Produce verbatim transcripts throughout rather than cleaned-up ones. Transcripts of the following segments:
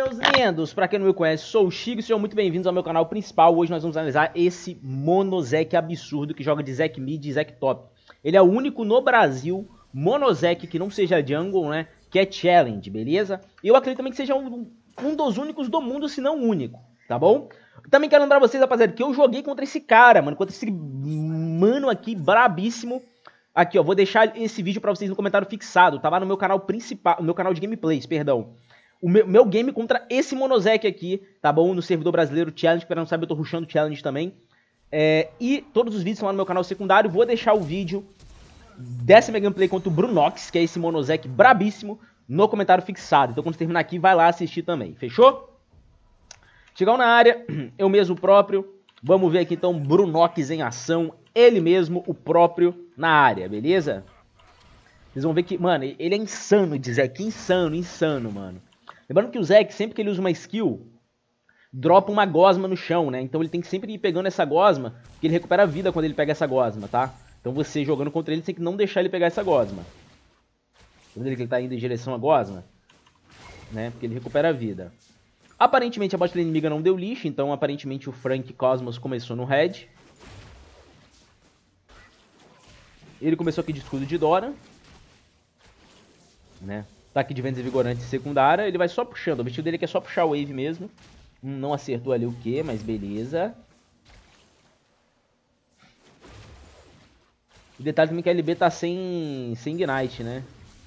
meus lindos! Pra quem não me conhece, sou o Chico e sejam muito bem-vindos ao meu canal principal. Hoje nós vamos analisar esse Monozek absurdo que joga de Zek Mid e Zek Top. Ele é o único no Brasil Monozek que não seja Jungle, né? Que é Challenge, beleza? E eu acredito também que seja um, um dos únicos do mundo, se não o único, tá bom? Também quero lembrar vocês, rapaziada, que eu joguei contra esse cara, mano, contra esse mano aqui, brabíssimo. Aqui, ó, vou deixar esse vídeo pra vocês no comentário fixado, tá lá no meu canal principal, no meu canal de gameplays, perdão. O meu, meu game contra esse Monozek aqui, tá bom? No servidor brasileiro Challenge, pra não saber, eu tô rushando Challenge também. É, e todos os vídeos estão lá no meu canal secundário, vou deixar o vídeo dessa minha gameplay contra o Brunox, que é esse Monozek brabíssimo, no comentário fixado. Então quando terminar aqui, vai lá assistir também, fechou? Chegou na área, eu mesmo próprio, vamos ver aqui então Brunox em ação, ele mesmo, o próprio, na área, beleza? Vocês vão ver que, mano, ele é insano de Zek, insano, insano, mano. Lembrando que o Zek, sempre que ele usa uma skill, dropa uma gosma no chão, né? Então ele tem que sempre ir pegando essa gosma, porque ele recupera a vida quando ele pega essa gosma, tá? Então você jogando contra ele, tem que não deixar ele pegar essa gosma. Tá vendo que ele tá indo em direção à gosma? Né? Porque ele recupera a vida. Aparentemente a bot lane inimiga não deu lixo, então aparentemente o Frank Cosmos começou no red. Ele começou aqui de escudo de Dora. Né? Tá aqui de vendas vigorantes secundária. Ele vai só puxando. O objetivo dele aqui é só puxar o wave mesmo. Hum, não acertou ali o Q, mas beleza. O detalhe também é que a L B tá sem, sem Ignite, né?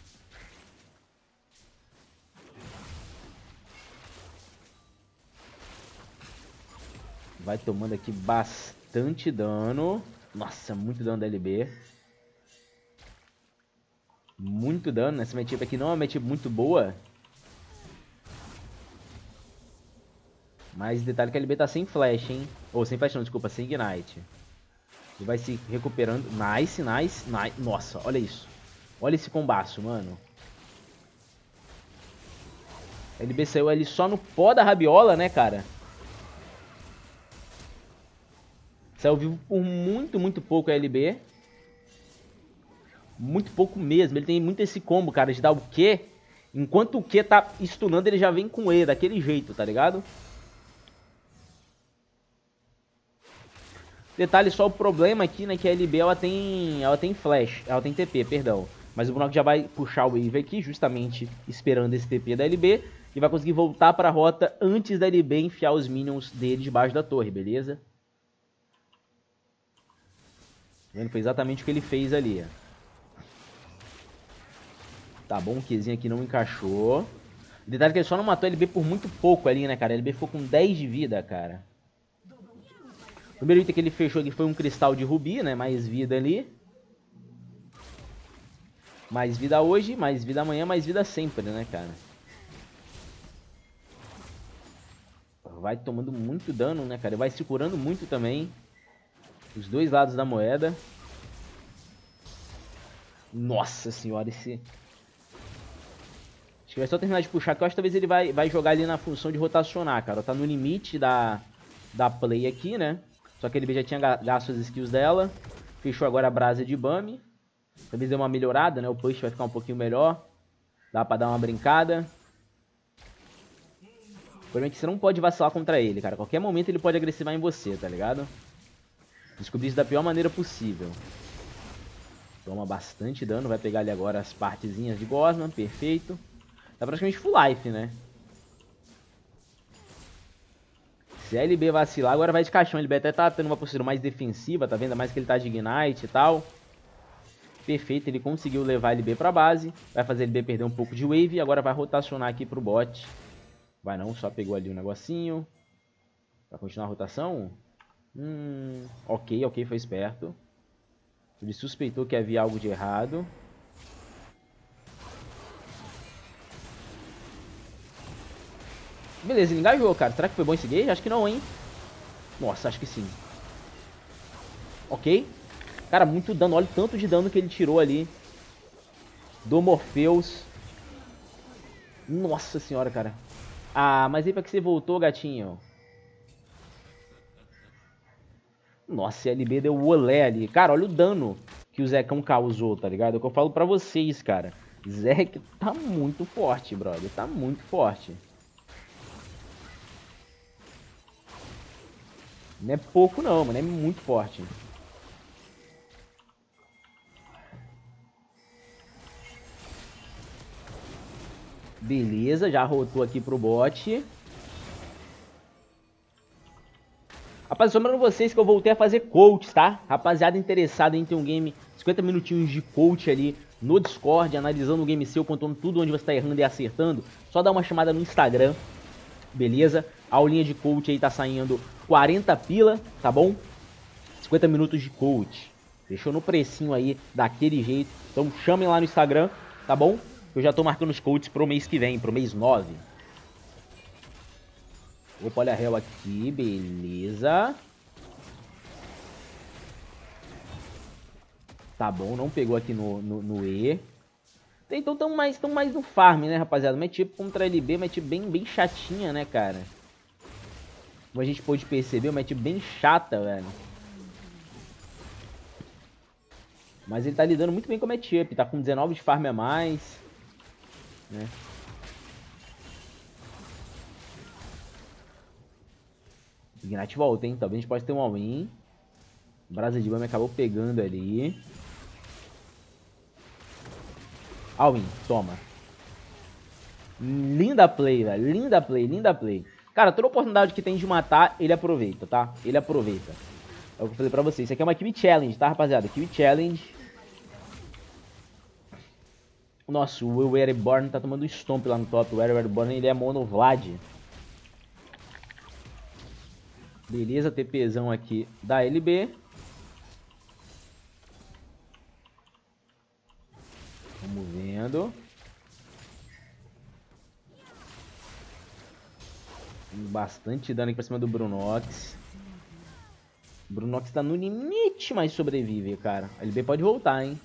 Vai tomando aqui bastante dano. Nossa, muito dano da L B. Muito dano. Essa matchup aqui não é uma matchup muito boa. Mas detalhe que a L B tá sem flash, hein? Ou sem flash não, desculpa, sem Ignite. Ele vai se recuperando. Nice, nice, nice. Nossa, olha isso. Olha esse combaço, mano. A L B saiu ali só no pó da rabiola, né, cara? Saiu vivo por muito, muito pouco a L B. Muito pouco mesmo. Ele tem muito esse combo, cara, de dar o Q. Enquanto o Q tá stunando, ele já vem com E, daquele jeito, tá ligado? Detalhe, só o problema aqui, né, que a L B, ela tem, ela tem flash, ela tem T P, perdão. Mas o Brunox já vai puxar o wave aqui, justamente esperando esse T P da L B. E vai conseguir voltar pra rota antes da L B enfiar os minions dele debaixo da torre, beleza? Foi exatamente o que ele fez ali, ó. Tá bom, o Qzinho aqui não encaixou. O detalhe é que ele só não matou a L B por muito pouco ali, né, cara? A L B ficou com dez de vida, cara. O primeiro item que ele fechou aqui foi um cristal de rubi, né? Mais vida ali. Mais vida hoje, mais vida amanhã, mais vida sempre, né, cara? Vai tomando muito dano, né, cara? Ele vai se curando muito também. Os dois lados da moeda. Nossa senhora, esse... Acho que vai só terminar de puxar, que eu acho que talvez ele vai, vai jogar ali na função de rotacionar, cara. Tá no limite da, da play aqui, né? Só que ele já tinha gasto as skills dela. Fechou agora a brasa de Bami. Talvez dê uma melhorada, né? O push vai ficar um pouquinho melhor. Dá pra dar uma brincada. O problema é que você não pode vacilar contra ele, cara. A qualquer momento ele pode agressivar em você, tá ligado? Descobrir isso da pior maneira possível. Toma bastante dano. Vai pegar ali agora as partezinhas de Gosman. Perfeito. Tá praticamente full life, né? Se a L B vacilar, agora vai de caixão. A L B até tá tendo uma postura mais defensiva, tá vendo? Mais que ele tá de Ignite e tal. Perfeito, ele conseguiu levar a L B pra base. Vai fazer a L B perder um pouco de wave. E agora vai rotacionar aqui pro bot. Vai não, só pegou ali um negocinho. Vai continuar a rotação? Hum, ok, ok, foi esperto. Ele suspeitou que havia algo de errado. Beleza, ele engajou, cara. Será que foi bom esse gauge? Acho que não, hein? Nossa, acho que sim. Ok. Cara, muito dano. Olha o tanto de dano que ele tirou ali. Do Morpheus. Nossa senhora, cara. Ah, mas aí pra que você voltou, gatinho? Nossa, a L B deu o olé ali. Cara, olha o dano que o Zekão causou, tá ligado? É o que eu falo pra vocês, cara. Zek tá muito forte, brother. Tá muito forte. Não é pouco não, mano. É muito forte. Beleza, já rotou aqui pro bot. Rapaz, só lembrando vocês que eu voltei a fazer coach, tá? Rapaziada interessada em ter um game, cinquenta minutinhos de coach ali no Discord, analisando o game seu, contando tudo onde você tá errando e acertando. Só dá uma chamada no Instagram, beleza? A aulinha de coach aí tá saindo quarenta pila, tá bom? cinquenta minutos de coach. Deixou no precinho aí, daquele jeito. Então chamem lá no Instagram, tá bom? Eu já tô marcando os coaches pro mês que vem, pro mês nove. Opa, olha a réu aqui, beleza. Tá bom, não pegou aqui no, no, no E. Então tão mais, tão mais no farm, né, rapaziada? Mas tipo contra a L B, mas tipo bem, bem chatinha, né, cara? Como a gente pôde perceber, mas tipo bem chata, velho. Mas ele tá lidando muito bem com o matchup, tá com dezenove de farm a mais, né? Ignite volta, hein? Talvez a gente possa ter um all-in. Brasa de Bama acabou pegando ali. All-in, toma. Linda play, velho. Linda play, linda play. Cara, toda oportunidade que tem de matar, ele aproveita, tá? Ele aproveita. É o que eu falei pra vocês. Isso aqui é uma Kill Challenge, tá, rapaziada? Kill Challenge. Nossa, o Will Airborne tá tomando stomp lá no top. O Will Airborne, ele é mono Vlad. Beleza, TPzão aqui da L B. Vamos vendo. Bastante dano aqui pra cima do Brunox. O Brunox tá no limite, mas sobrevive, cara. A L B pode voltar, hein.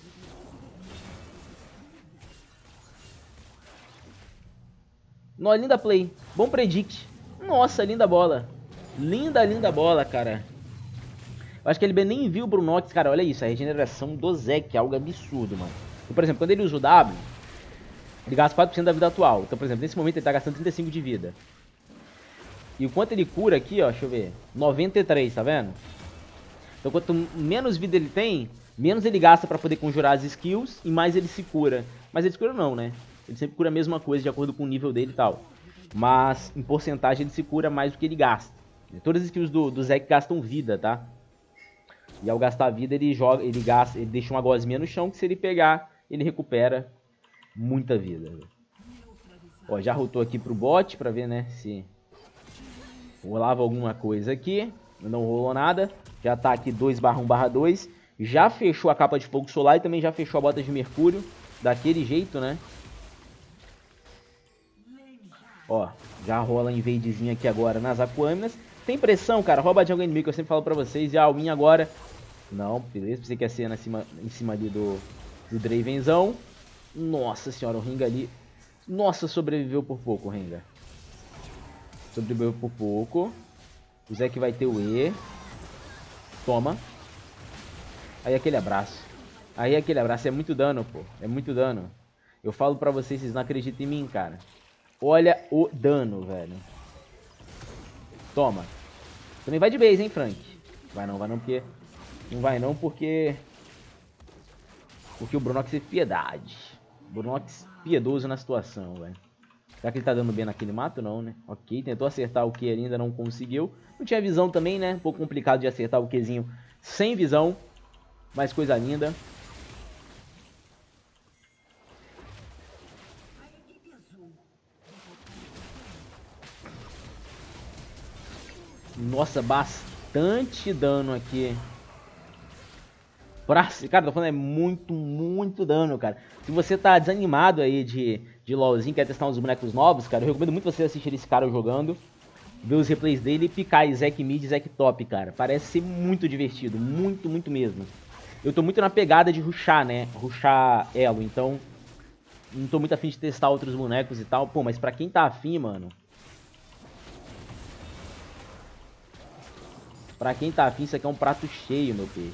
Nossa, linda play. Bom predict. Nossa, linda bola. Linda, linda bola, cara. Eu acho que a L B nem viu o Brunox, cara. Olha isso, a regeneração do Zek, é algo absurdo, mano. Então, por exemplo, quando ele usa o W, ele gasta quatro por cento da vida atual. Então, por exemplo, nesse momento ele tá gastando trinta e cinco de vida. E o quanto ele cura aqui, ó, deixa eu ver. noventa e três, tá vendo? Então, quanto menos vida ele tem, menos ele gasta pra poder conjurar as skills e mais ele se cura. Mas ele se cura não, né? Ele sempre cura a mesma coisa de acordo com o nível dele e tal. Mas, em porcentagem, ele se cura mais do que ele gasta. Todas as skills do, do Zek gastam vida, tá? E ao gastar vida, ele joga, ele gasta, ele deixa uma gosminha no chão, que se ele pegar, ele recupera muita vida. Ó, já rotou aqui pro bot pra ver, né, se rolava alguma coisa aqui. Não rolou nada. Já tá aqui dois barra um barra dois. Já fechou a capa de fogo solar e também já fechou a bota de mercúrio. Daquele jeito, né? Ó, já rola invadezinho aqui agora nas Aquâminas. Tem pressão, cara. Rouba de alguém inimigo, que eu sempre falo pra vocês. E a Alwin agora. Não, beleza. Pensei que ia ser na cima, em cima ali do, do Dravenzão. Nossa senhora, o Rengar ali. Nossa, sobreviveu por pouco, o Rengar. Sobreviveu por pouco. O Zek vai ter o E. Toma. Aí aquele abraço. Aí aquele abraço. É muito dano, pô. É muito dano. Eu falo pra vocês, vocês não acreditam em mim, cara. Olha o dano, velho. Toma. Também vai de base, hein, Frank? Vai não, vai não, porque... Não vai não, porque... Porque o Brunox é piedade. Brunox piedoso na situação, velho. Será que ele tá dando bem naquele mato? Não, né? Ok, tentou acertar o Q ali, ainda não conseguiu. Não tinha visão também, né? Um pouco complicado de acertar o Qzinho sem visão. Mas coisa linda. Nossa, bastante dano aqui. Pra... Cara, tô falando, é muito, muito dano, cara. Se você tá desanimado aí de, de LoLzinho, quer testar uns bonecos novos, cara, eu recomendo muito você assistir esse cara jogando, ver os replays dele e picar Zek Mid e Zek Top, cara. Parece ser muito divertido, muito, muito mesmo. Eu tô muito na pegada de rushar, né? Rushar elo, então não tô muito afim de testar outros bonecos e tal. Pô, mas pra quem tá afim, mano... Pra quem tá afim, isso aqui é um prato cheio, meu peixe.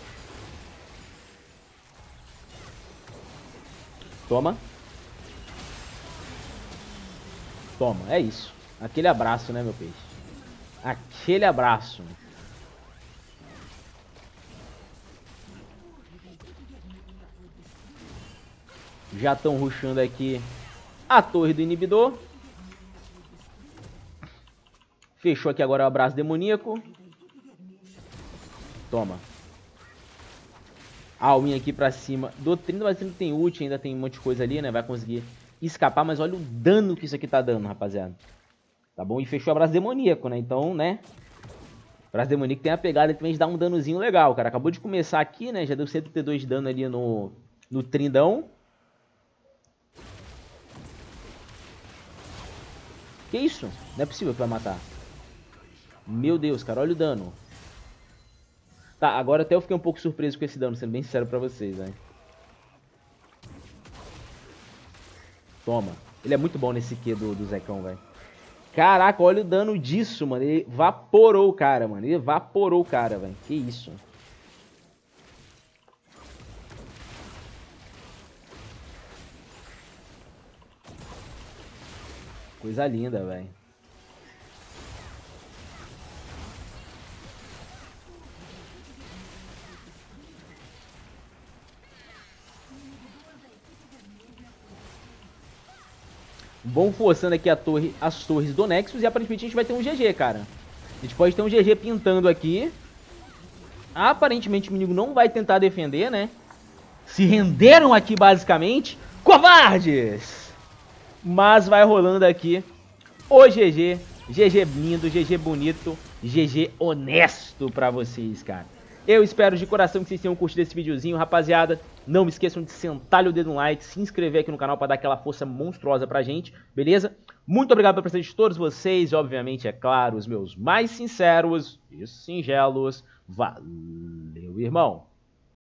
Toma. Toma, é isso. Aquele abraço, né, meu peixe? Aquele abraço. Já estão rushando aqui a torre do inibidor. Fechou aqui agora o abraço demoníaco. Toma. Alminha aqui pra cima. Doutrina, mas não tem ult, ainda tem um monte de coisa ali, né? Vai conseguir escapar, mas olha o dano que isso aqui tá dando, rapaziada. Tá bom? E fechou o abraço demoníaco, né? Então, né? O abraço demoníaco tem a pegada também de dar um danozinho legal, cara. Acabou de começar aqui, né? Já deu cento e trinta e dois de dano ali no, no trindão. Que isso? Não é possível que vai matar. Meu Deus, cara, olha o dano. Tá, agora até eu fiquei um pouco surpreso com esse dano, sendo bem sincero pra vocês, né? Toma. Ele é muito bom nesse Q do, do Zecão, velho. Caraca, olha o dano disso, mano. Ele vaporou o cara, mano. Ele vaporou o cara, velho. Que isso. Coisa linda, velho. Vão forçando aqui a torre, as torres do Nexus e aparentemente a gente vai ter um G G, cara. A gente pode ter um G G pintando aqui. Aparentemente o inimigo não vai tentar defender, né? Se renderam aqui basicamente. Covardes! Mas vai rolando aqui o G G. G G lindo, G G bonito, G G honesto pra vocês, cara. Eu espero de coração que vocês tenham curtido esse videozinho, rapaziada. Não me esqueçam de sentar o dedo no like, se inscrever aqui no canal para dar aquela força monstruosa pra gente, beleza? Muito obrigado pela presença de todos vocês e, obviamente, é claro, os meus mais sinceros e singelos. Valeu, irmão!